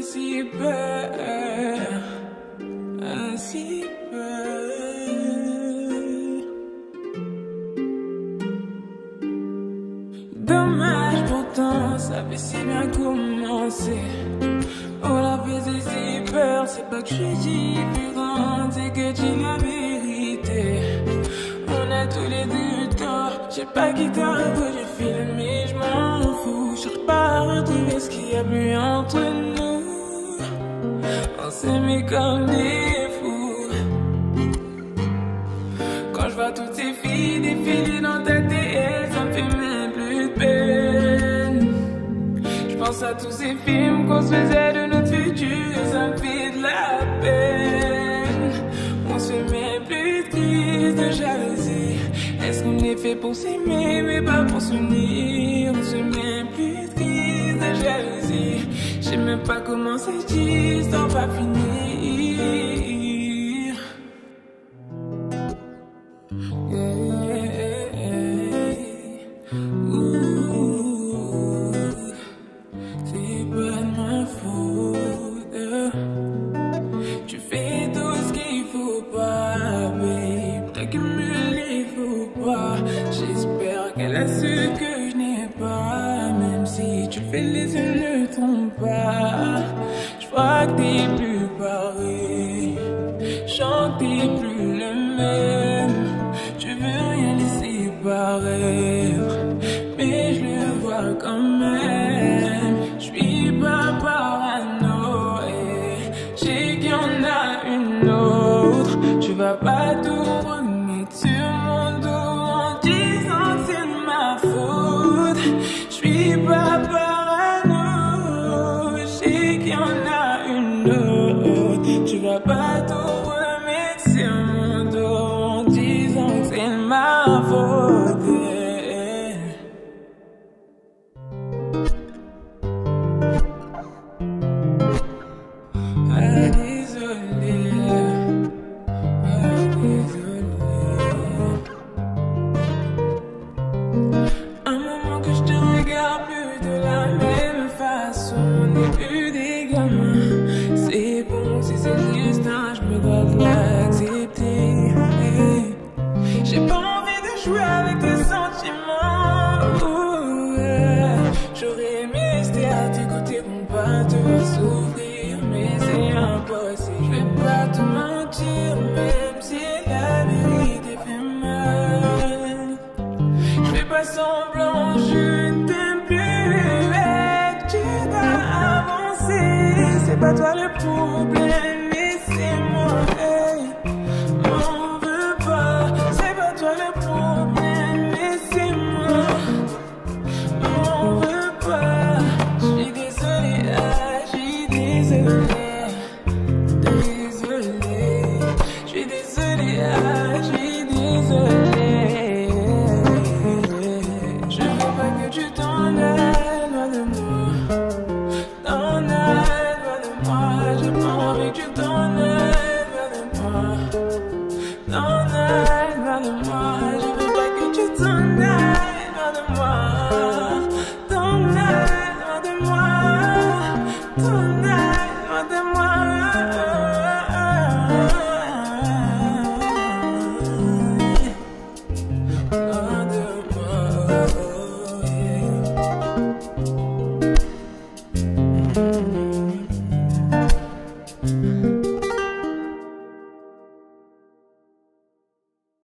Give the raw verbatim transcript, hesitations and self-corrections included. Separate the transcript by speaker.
Speaker 1: fait si peur, ah, si peur. Dommage pourtant, ça avait si bien commencé. Oh la faisait si peur, c'est pas que je suis différente, c'est que tu dis la vérité. On a tous les deux tort, je sais pas qui t'a retrouvé, je filme mais je m'en fous. Je cherche pas à retrouver ce qu'il y a plus entre nous. On s'aimait comme des fous. Quand je vois toutes ces filles défiler dans ta tête, ça me fait même plus de peine. Je pense à tous ces films qu'on se faisait de notre futur, ça me fait de la peine. On se fait même plus de crise de jalousie. Est-ce qu'on est fait pour s'aimer mais pas pour s'unir? On se met même plus de crise de jalousie. Je sais même pas comment cette histoire va finir. J'espère qu'elle a ce que je n'ai pas. Même si tu fais les yeux, ne trompe pas. Je vois que t'es plus pareil. Chante t'es plus le même. Tu veux rien laisser paraître, mais je le vois quand même. Je suis pas paranoïaque. Je sais qu'il y en a une autre. Tu vas pas tout remettre sur mon dos en disant que c'est de ma faute. Je suis pas parano, je sais qu'il y en a une autre. Tu vas pas tout remettre sur mon dos en disant que c'est de ma faute. Ah, désolé. Un moment que je te regarde plus de la même façon, on n'est plus des gamins. C'est bon si c'est le destin, je me dois de l'accepter. Hey. J'ai pas envie de jouer avec tes sentiments. Ooh, yeah. J'aurais aimé rester à tes côtés pour pas te voir souffrir, mais c'est impossible. Je vais pas te mentir, même si la vérité fait mal. Je fais pas semblant, je t'aime plus. Et tu dois avancer, c'est pas toi le problème.